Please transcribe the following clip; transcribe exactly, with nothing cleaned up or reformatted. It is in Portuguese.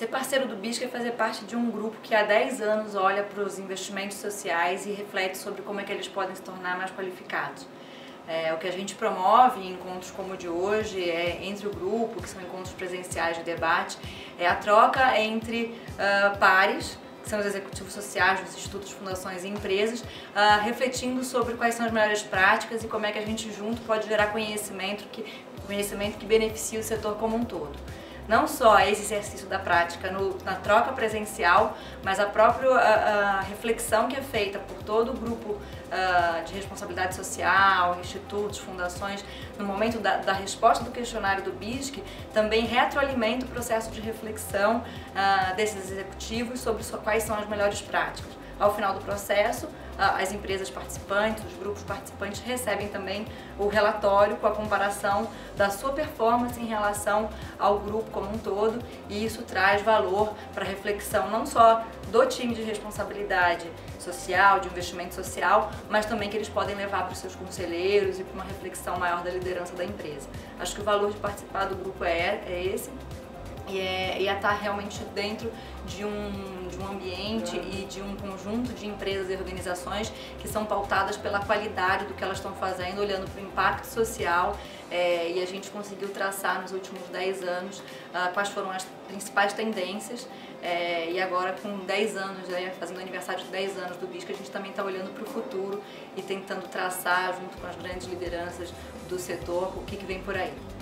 Ser parceiro do BISC é fazer parte de um grupo que há dez anos olha para os investimentos sociais e reflete sobre como é que eles podem se tornar mais qualificados. É, o que a gente promove em encontros como o de hoje, é, entre o grupo, que são encontros presenciais de debate, é a troca entre uh, pares, que são os executivos sociais dos institutos, fundações e empresas, uh, refletindo sobre quais são as melhores práticas e como é que a gente junto pode gerar conhecimento que, conhecimento que beneficie o setor como um todo. Não só esse exercício da prática no, na troca presencial, mas a própria a, a reflexão que é feita por todo o grupo uh, de responsabilidade social, institutos, fundações, no momento da, da resposta do questionário do BISC, também retroalimenta o processo de reflexão uh, desses executivos sobre so, quais são as melhores práticas. Ao final do processo, as empresas participantes, os grupos participantes recebem também o relatório com a comparação da sua performance em relação ao grupo como um todo, e isso traz valor para a reflexão não só do time de responsabilidade social, de investimento social, mas também que eles podem levar para os seus conselheiros e para uma reflexão maior da liderança da empresa. Acho que o valor de participar do grupo é, é esse. E é, e é estar realmente dentro de um, de um ambiente e de um conjunto de empresas e organizações que são pautadas pela qualidade do que elas estão fazendo, olhando para o impacto social, é, e a gente conseguiu traçar nos últimos dez anos uh, quais foram as principais tendências, é, e agora com dez anos, né, fazendo aniversário de dez anos do BISC, a gente também está olhando para o futuro e tentando traçar junto com as grandes lideranças do setor o que, que vem por aí.